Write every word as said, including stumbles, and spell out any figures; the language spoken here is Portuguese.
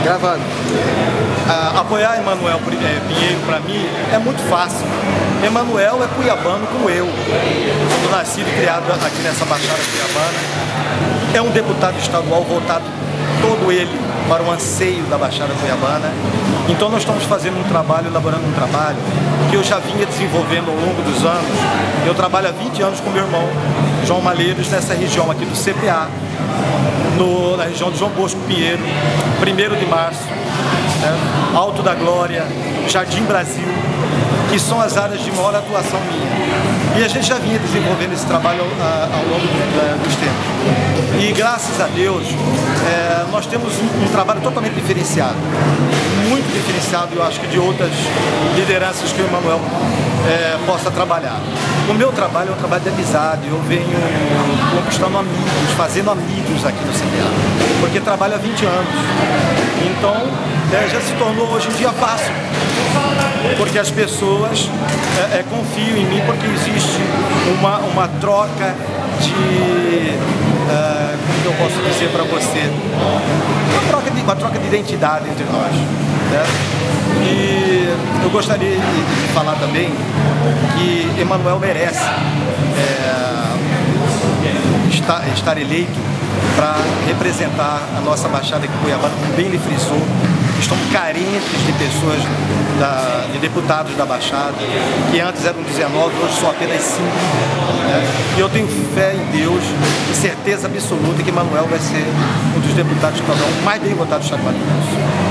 Gravando. Ah, apoiar Emanuel Pinheiro para mim é muito fácil. Emanuel é cuiabano como eu. Sou nascido e criado aqui nessa Baixada Cuiabana. É um deputado estadual voltado todo ele para o anseio da Baixada Cuiabana. Então nós estamos fazendo um trabalho, elaborando um trabalho que eu já vinha desenvolvendo ao longo dos anos. Eu trabalho há vinte anos com meu irmão, João Malheiros, nessa região aqui do C P A, no, na região de João Bosco Pinheiro, primeiro de março, né, Alto da Glória, Jardim Brasil, que são as áreas de maior atuação minha. E a gente já vinha desenvolvendo esse trabalho ao, ao longo dos tempos. E graças a Deus, é, nós temos um, um trabalho totalmente diferenciado, muito diferenciado, eu acho que de outras lideranças que o Emanuel é, possa trabalhar. O meu trabalho é um trabalho de amizade, eu venho conquistando amigos, fazendo amigos aqui no C P A, porque trabalho há vinte anos. Então, é, já se tornou hoje em dia fácil, porque as pessoas é, é, confiam em mim, porque existe uma, uma troca de, é, como eu posso dizer para você, uma troca, de, uma troca de identidade entre nós, né? E eu gostaria de falar também que Emanuel merece é, estar, estar eleito para representar a nossa Baixada aqui em Cuiabá, como bem ele frisou. Estamos carentes de pessoas, da, de deputados da Baixada, que antes eram dezenove, hoje são apenas cinco. Né? E eu tenho fé em Deus e certeza absoluta que Emanuel vai ser um dos deputados que mais bem votados do Estado do Mato Grosso.